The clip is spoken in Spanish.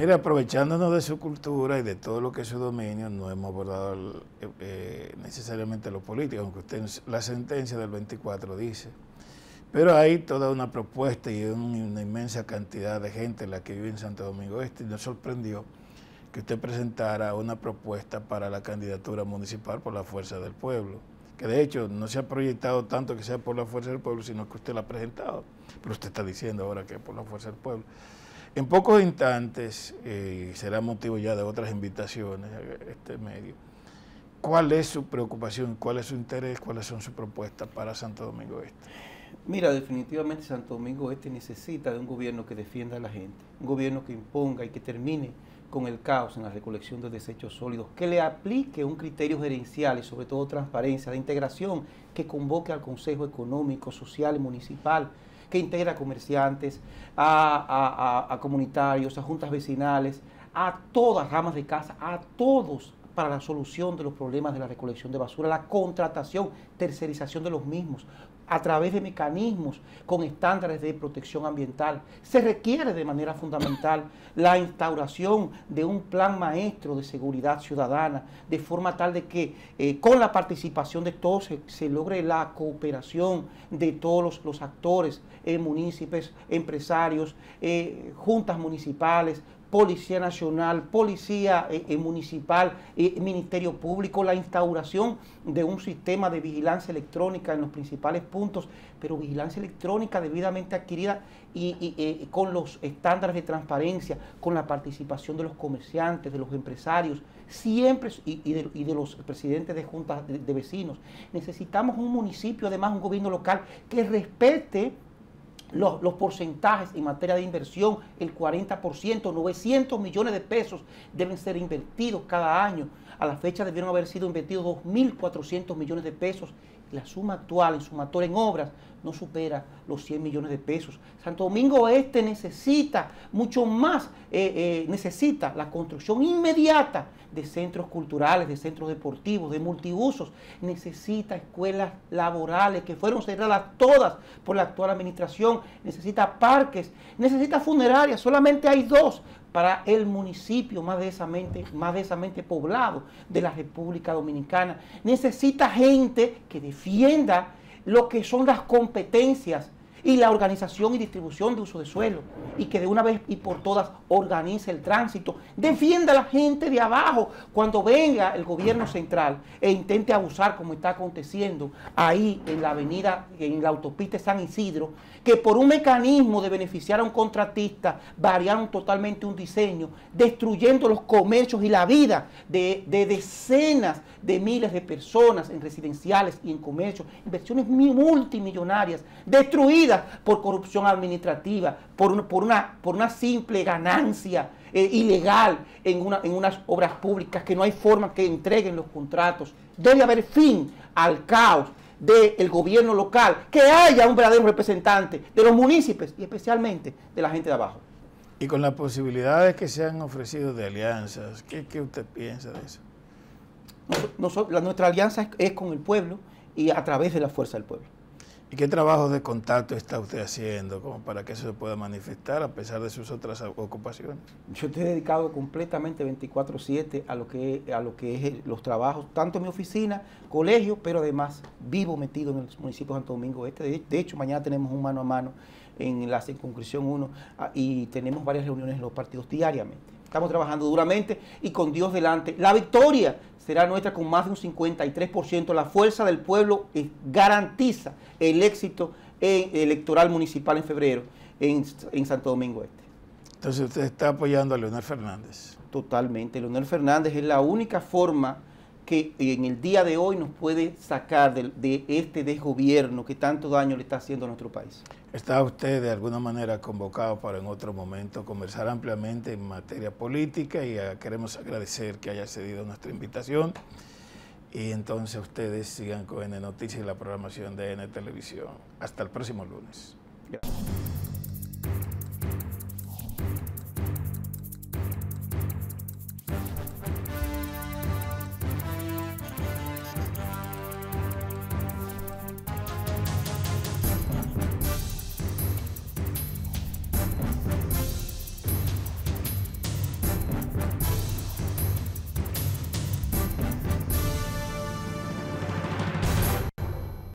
Mira, aprovechándonos de su cultura y de todo lo que es su dominio, no hemos abordado necesariamente lo político, aunque usted la sentencia del 24 dice. Pero hay toda una propuesta y una inmensa cantidad de gente la que vive en Santo Domingo Este, y nos sorprendió que usted presentara una propuesta para la candidatura municipal por la Fuerza del Pueblo, que de hecho no se ha proyectado tanto que sea por la Fuerza del Pueblo, sino que usted la ha presentado, pero usted está diciendo ahora que es por la Fuerza del Pueblo. En pocos instantes, y será motivo ya de otras invitaciones a este medio, ¿cuál es su preocupación, cuál es su interés, cuáles son sus propuestas para Santo Domingo Este? Mira, definitivamente Santo Domingo Este necesita de un gobierno que defienda a la gente, un gobierno que imponga y que termine con el caos en la recolección de desechos sólidos, que le aplique un criterio gerencial y sobre todo transparencia, de integración, que convoque al Consejo Económico, Social y Municipal, que integra a comerciantes, a comunitarios, a juntas vecinales, a todas ramas de casa, a todos, para la solución de los problemas de la recolección de basura, la contratación, tercerización de los mismos, a través de mecanismos con estándares de protección ambiental. Se requiere de manera fundamental la instauración de un plan maestro de seguridad ciudadana, de forma tal de que con la participación de todos se logre la cooperación de todos los actores, municipios, empresarios, juntas municipales, Policía Nacional, Policía Municipal, Ministerio Público, la instauración de un sistema de vigilancia electrónica en los principales puntos, pero vigilancia electrónica debidamente adquirida y con los estándares de transparencia, con la participación de los comerciantes, de los empresarios, siempre y de los presidentes de juntas de vecinos. Necesitamos un municipio, además un gobierno local que respete los porcentajes en materia de inversión, el 40%, 900 millones de pesos deben ser invertidos cada año. A la fecha debieron haber sido invertidos 2.400 millones de pesos. La suma actual, en sumatoria en obras, no supera los 100 millones de pesos. Santo Domingo Este necesita mucho más, necesita la construcción inmediata de centros culturales, de centros deportivos, de multiusos. Necesita escuelas laborales que fueron cerradas todas por la actual administración. Necesita parques, necesita funerarias. Solamente hay 2 para el municipio más densamente poblado de la República Dominicana. Necesita gente que defienda lo que son las competencias y la organización y distribución de uso de suelo, y que de una vez y por todas organice el tránsito, defienda a la gente de abajo cuando venga el gobierno central e intente abusar, como está aconteciendo ahí en la avenida, en la autopista San Isidro, que por un mecanismo de beneficiar a un contratista variaron totalmente un diseño, destruyendo los comercios y la vida de decenas de miles de personas en residenciales y en comercios, inversiones multimillonarias, destruidas por corrupción administrativa, por una simple ganancia ilegal en unas obras públicas que no hay forma que entreguen los contratos. Debe haber fin al caos del gobierno local, que haya un verdadero representante de los municipios y especialmente de la gente de abajo. Y con las posibilidades que se han ofrecido de alianzas, ¿qué usted piensa de eso? Nuestra alianza es con el pueblo y a través de la fuerza del pueblo. ¿Y qué trabajo de contacto está usted haciendo como para que eso se pueda manifestar a pesar de sus otras ocupaciones? Yo estoy dedicado completamente 24/7 a lo que es los trabajos, tanto en mi oficina, colegio, pero además vivo metido en el municipio de Santo Domingo Este. De hecho, mañana tenemos un mano a mano en la circunscripción 1 y tenemos varias reuniones en los partidos diariamente. Estamos trabajando duramente y con Dios delante. La victoria será nuestra con más de un 53%. La fuerza del pueblo garantiza el éxito electoral municipal en febrero en Santo Domingo Este. Entonces usted está apoyando a Leonel Fernández. Totalmente. Leonel Fernández es la única forma que en el día de hoy nos puede sacar de este desgobierno que tanto daño le está haciendo a nuestro país. ¿Está usted de alguna manera convocado para en otro momento conversar ampliamente en materia política? Y queremos agradecer que haya cedido nuestra invitación. Y entonces ustedes sigan con N Noticias y la programación de N Televisión. Hasta el próximo lunes. Gracias.